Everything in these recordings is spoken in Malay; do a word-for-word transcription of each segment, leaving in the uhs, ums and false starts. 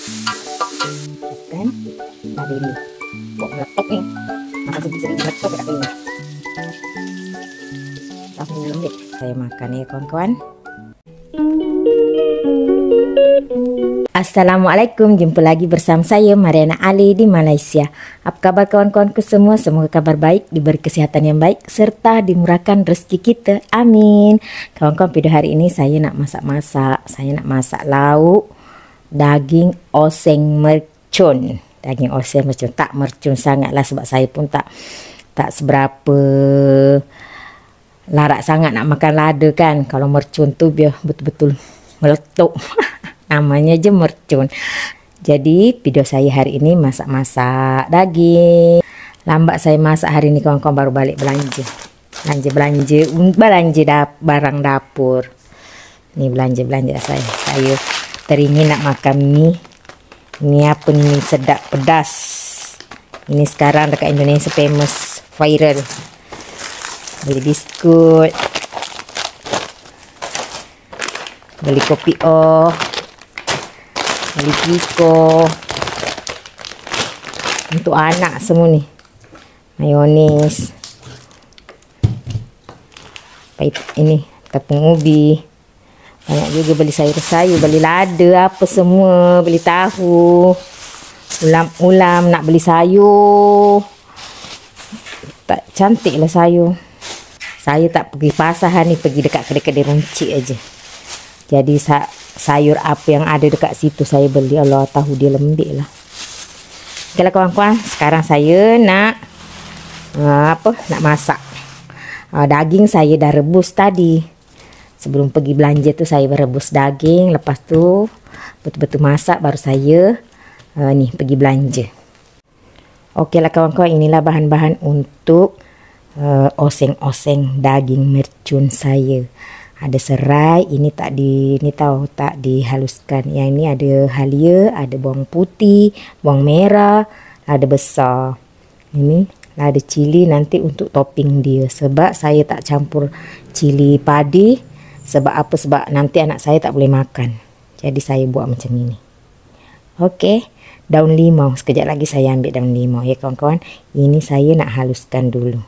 Kan ada ini kok meletok nih, makan sering meletok ya ini. Tahu deh saya makan ya kawan-kawan. Assalamualaikum, jumpa lagi bersama saya Mariana Ali di Malaysia. Apa kabar kawan-kawanku semua? Semoga kabar baik, diberi kesehatan yang baik, serta dimurahkan rezeki kita. Amin. Kawan-kawan, video hari ini saya nak masak-masak. Saya nak masak lauk daging oseng mercun. Daging oseng mercun, tak mercun sangat lah sebab saya pun tak tak seberapa larat sangat nak makan lada kan. Kalau mercun tu biar betul-betul meletup. Namanya je mercun. Jadi video saya hari ini masak-masak daging. Lambat saya masak hari ini kawan-kawan, baru balik belanja. Belanja-belanja, belanja dap, barang dapur. Ini belanja-belanja saya. Saya teringin nak makan mie. Ini apa ni, sedap pedas. Ini sekarang dekat Indonesia famous, viral. Beli biskut. Beli kopi oh. Beli piko untuk anak semua ni, mayonis, ini tepung ubi, banyak juga beli sayur-sayur, beli lada apa semua, beli tahu, ulam-ulam, nak beli sayur tak cantik lah sayur. Saya tak pergi pasar ni, pergi dekat kedai-kedai runcit aja. Jadi sayur apa yang ada dekat situ saya beli. Allah tahu dia lembik lah. Oke lah kawan-kawan, sekarang saya nak uh, apa? Nak masak. Uh, daging saya dah rebus tadi. Sebelum pergi belanja tu saya rebus daging. Lepas tu betul-betul masak baru saya uh, ni pergi belanja. Oke lah kawan-kawan, inilah bahan-bahan untuk uh, oseng-oseng daging mercun saya. Ada serai, ini tak di ini tahu tak dihaluskan. Yang ini ada halia, ada bawang putih, bawang merah, ada besar. Ini ada cili nanti untuk topping dia. Sebab saya tak campur cili padi. Sebab apa? Sebab nanti anak saya tak boleh makan. Jadi saya buat macam ini. Okey, daun limau. Sekejap lagi saya ambil daun limau ya kawan-kawan. Ini saya nak haluskan dulu.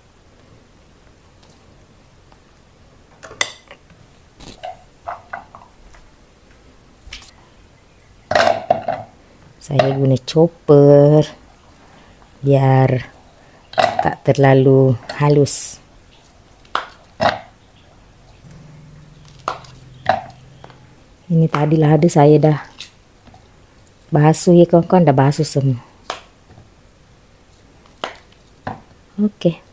Saya guna chopper biar tak terlalu halus. Ini tadi lada saya dah basuh ya kawan-kawan, dah basuh semua. Oke.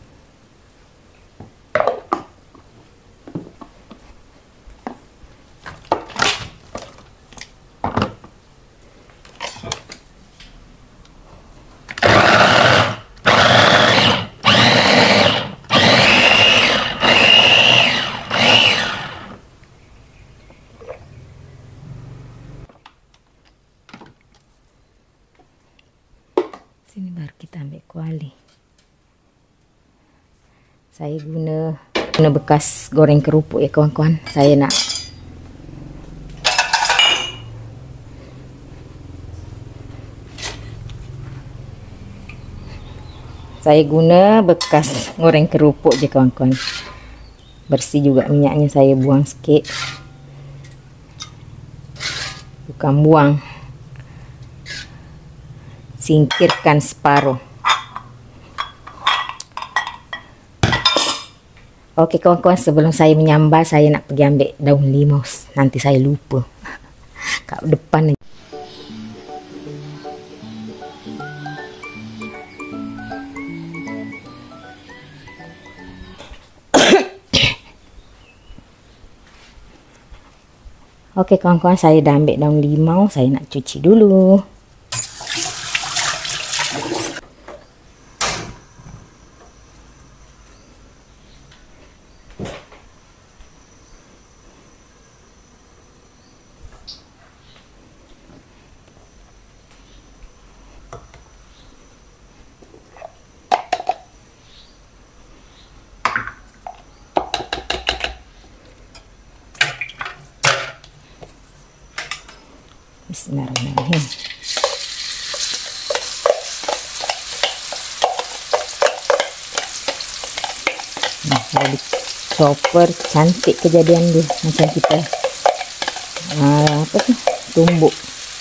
Sini baru kita ambil kuali. Saya guna guna bekas goreng kerupuk ya kawan-kawan. Saya nak Saya guna bekas goreng kerupuk je kawan-kawan. Bersih juga minyaknya, saya buang sikit. Bukan buang, singkirkan separuh. Oke kawan-kawan, sebelum saya menyambal saya nak pergi ambil daun limau. Nanti saya lupa. Kat depan. Oke kawan-kawan, saya dah ambil daun limau. Saya nak cuci dulu. Bismillahirrahmanirrahim. Nah, jadi chopper cantik kejadian dia, macam kita nah, apa tuh tumbuk.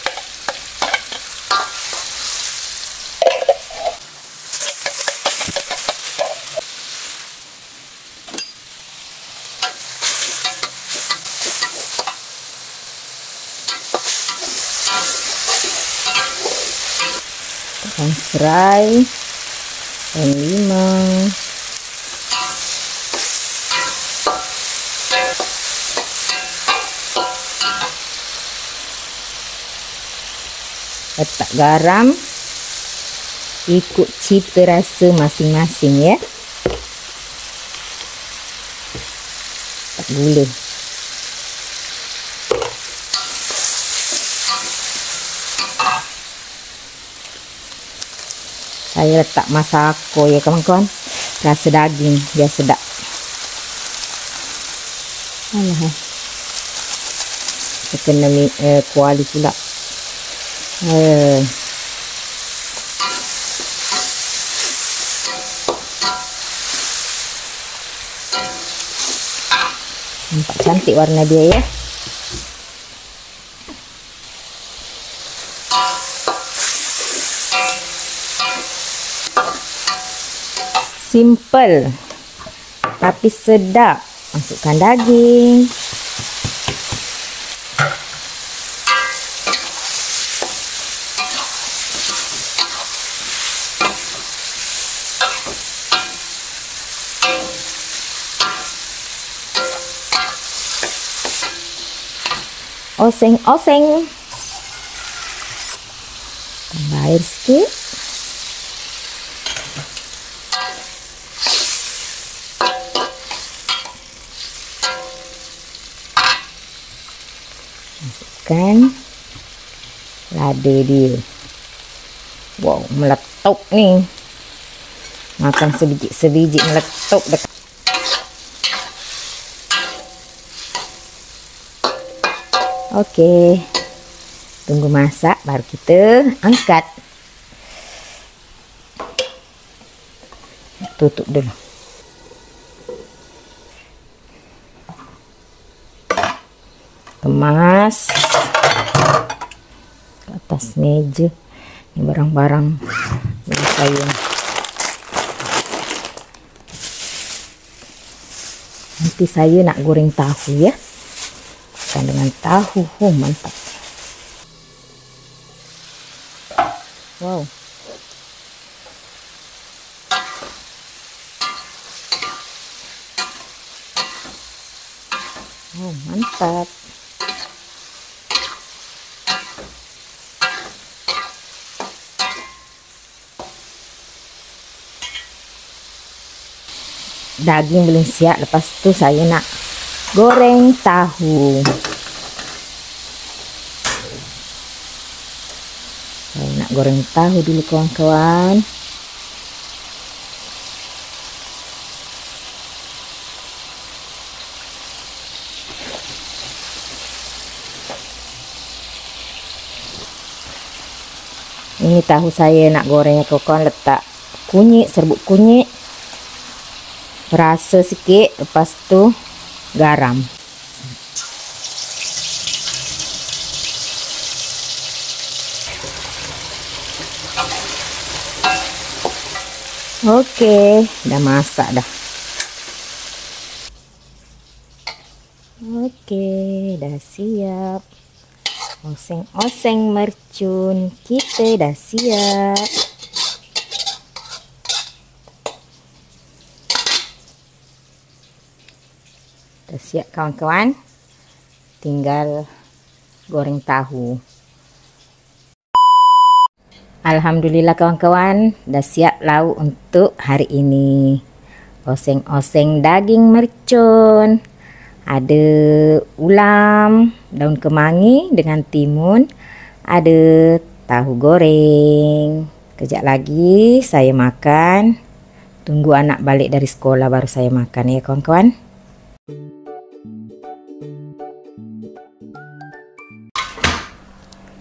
Ikan serai dan limau. Letak garam ikut cita rasa masing-masing ya. Letak gula. Saya letak masako ya kawan-kawan, rasa daging biar sedap. Alah, kita kena eh, kuali pula. Eh. Nampak cantik warna dia ya. Simple tapi sedap. Masukkan daging. Oseng-oseng. Tambah air sedikit. Masukkan lada dia. Wow, meletup nih. Makan sebiji-sebiji meletup dekat. Oke, tunggu masak baru kita angkat. Tutup dulu. Kemas ke atas meja. Ini barang-barang yang saya. Nanti saya nak goreng tahu ya. Dengan tahu, oh mantap. Wow. Oh mantap. Daging belum siap, lepas itu saya nak goreng tahu. Saya nak goreng tahu dulu kawan-kawan. Ini tahu saya nak gorengnya kawan-kawan, letak kunyit, serbuk kunyit, rasa sikit, lepas tu garam. Oke, udah masak dah. Oke, udah siap. Oseng-oseng mercun kita dah siap. Udah siap kawan-kawan. Tinggal goreng tahu. Alhamdulillah kawan-kawan, udah siap lauk untuk hari ini. Oseng-oseng daging mercun. Ada ulam, daun kemangi dengan timun. Ada tahu goreng. Kejap lagi saya makan. Tunggu anak balik dari sekolah baru saya makan ya kawan-kawan.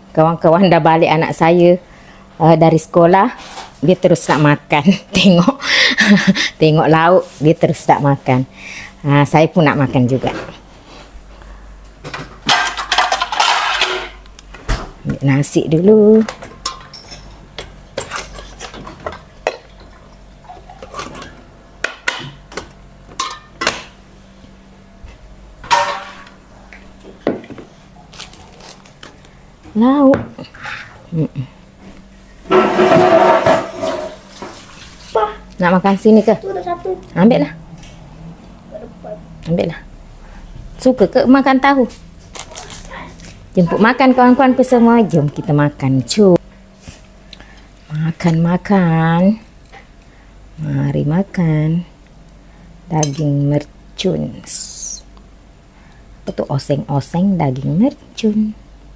kawan-kawan dah balik anak saya uh, dari sekolah, dia terus nak makan. Tengok tengok lauk, dia terus nak makan. Uh, saya pun nak makan juga. Ambil nasi dulu. Lauk. Mm -mm. Nak makan sini ke? Ambil lah. Ambil lah. Suka ke makan tahu? Jemput makan kawan-kawan ke semua. Jom kita makan. Cu. Makan, makan. Mari makan. Daging mercun. Apa tu? Oseng-oseng daging mercun.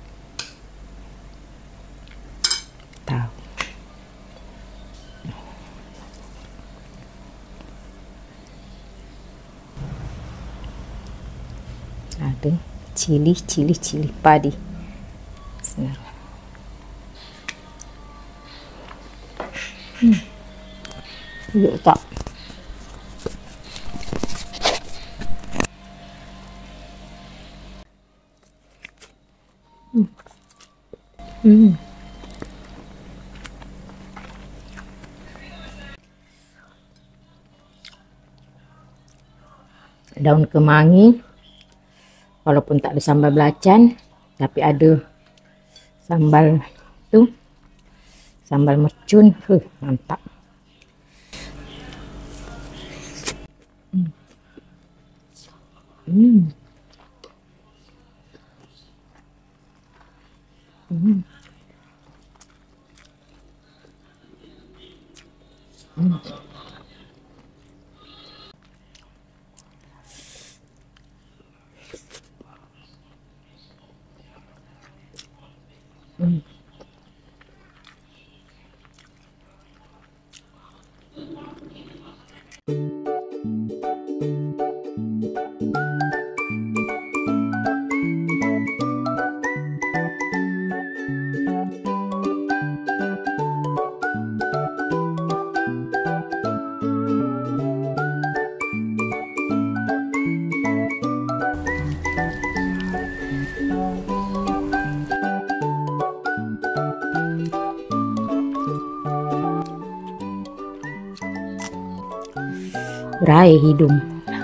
Tahu. Ada cili, cili, cili padi. Bismillah. Hmm. Yuk tak. Hmm. Hmm. Daun kemangi, walaupun tak ada sambal belacan, tapi ada sambal tu, sambal mercun, huh, mantap. Hmm. Hmm. Hmm. Hmm. Hmm. Berai hidung.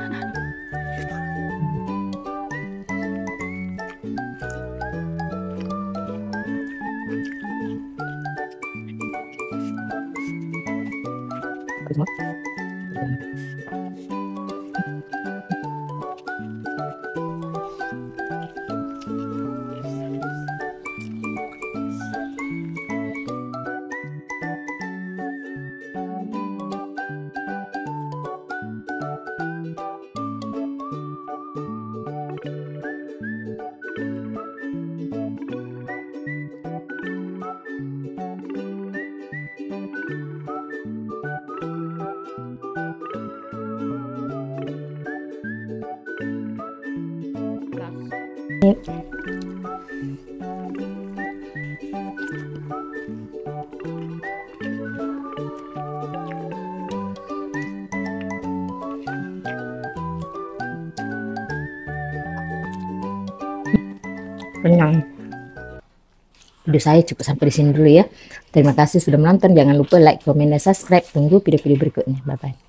Kenyang. Video saya cukup sampai di sini dulu ya. Terima kasih sudah menonton. Jangan lupa like, komen, dan subscribe. Tunggu video-video berikutnya. Bye bye.